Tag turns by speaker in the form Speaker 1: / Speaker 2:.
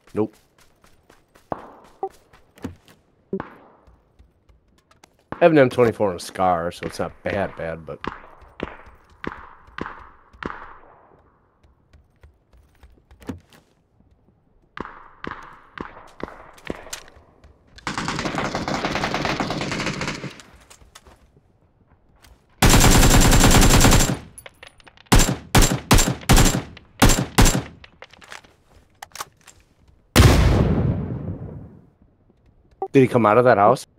Speaker 1: Nope. I have an M24 and a SCAR, so it's not bad, but... Did he come out of that house?